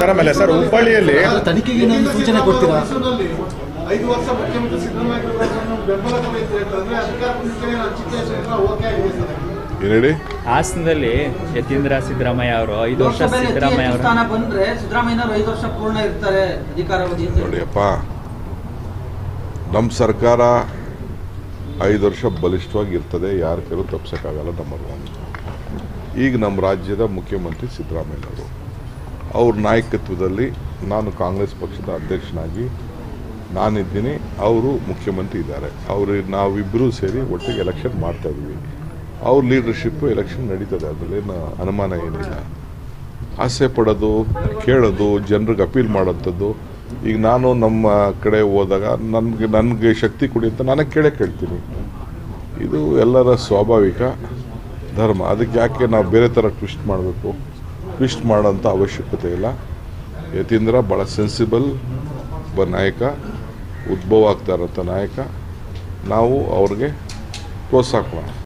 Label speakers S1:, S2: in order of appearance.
S1: ಆಮೇಲೆ ಸರ್ ಹುಬ್ಬಳ್ಳಿಯಲ್ಲಿ
S2: ತನಿಖೆಗೆ ನಾನು ಸೂಚನೆ ಕೊಡ್ತೀರಾ?
S3: 5 ವರ್ಷ ಮುಖ್ಯಮಂತ್ರಿ ಸಿದ್ದರಾಮಯ್ಯ ಬೆಂಬಲ ಕೊಡುತ್ತೆ ಅಂತಂದ್ರೆ ಅಧಿಕಾರ
S1: ಏನೇಳಿ
S4: ಹಾಸನದಲ್ಲಿ ಯತೀಂದ್ರ ಸಿದ್ದರಾಮಯ್ಯ ಅವರು 5 ವರ್ಷ ಸಿದ್ದರಾಮಯ್ಯ ಅವರು
S2: ಸ್ಥಾನ ಬಂದ್ರೆ ಸಿದ್ದರಾಮಯ್ಯನವರು 5 ವರ್ಷ ಪೂರ್ಣ ಇರ್ತಾರೆ ಅಧಿಕಾರಾವಧಿ.
S1: ನೋಡಿಯಪ್ಪ, ನಮ್ಮ ಸರ್ಕಾರ 5 ವರ್ಷ ಬಲಿಷ್ಠವಾಗಿ ಇರ್ತದೆ, ಯಾರ ಕೈಲೂ ತಪ್ಪಿಸೋಕ್ಕಾಗಲ್ಲ. ನಂಬರ್ 1. ಈಗ ನಮ್ಮ ರಾಜ್ಯದ ಮುಖ್ಯಮಂತ್ರಿ ಸಿದ್ದರಾಮಯ್ಯನವರು, ಅವ್ರ ನಾಯಕತ್ವದಲ್ಲಿ ನಾನು ಕಾಂಗ್ರೆಸ್ ಪಕ್ಷದ ಅಧ್ಯಕ್ಷನಾಗಿ ನಾನಿದ್ದೀನಿ, ಅವರು ಮುಖ್ಯಮಂತ್ರಿ ಇದ್ದಾರೆ. ನಾವಿಬ್ಬರೂ ಸೇರಿ ಒಟ್ಟಿಗೆ ಎಲೆಕ್ಷನ್ ಮಾಡ್ತಾ ಇದ್ದೀವಿ. ಅವ್ರ ಲೀಡರ್ಶಿಪ್ಪು ಎಲೆಕ್ಷನ್ ನಡೀತದೆ, ಅದರಲ್ಲೇನು ಅನುಮಾನ ಏನಿಲ್ಲ. ಆಸೆ ಪಡೋದು, ಕೇಳೋದು, ಜನರಿಗೆ ಅಪೀಲ್ ಮಾಡೋಂಥದ್ದು. ಈಗ ನಾನು ನಮ್ಮ ಕಡೆ ಹೋದಾಗ ನನಗೆ ಶಕ್ತಿ ಕೊಡಿ ಅಂತ ನಾನು ಕೇಳ್ತೀನಿ. ಇದು ಎಲ್ಲರ ಸ್ವಾಭಾವಿಕ ಧರ್ಮ. ಅದಕ್ಕೆ ಯಾಕೆ ನಾವು ಬೇರೆ ಥರ ಟ್ವಿಸ್ಟ್ ಮಾಡಬೇಕು? ಟ್ವಿಸ್ಟ್ ಮಾಡೋಂಥ ಅವಶ್ಯಕತೆ ಇಲ್ಲ. ಯತೀಂದ್ರ ಭಾಳ ಸೆನ್ಸಿಬಲ್ ನಾಯಕ, ಉದ್ಭವ ಆಗ್ತಾ ಇರೋಂಥ ನಾಯಕ. ನಾವು ಅವ್ರಿಗೆ ಪ್ರೋತ್ಸಾಹ ಕೊಡೋಣ.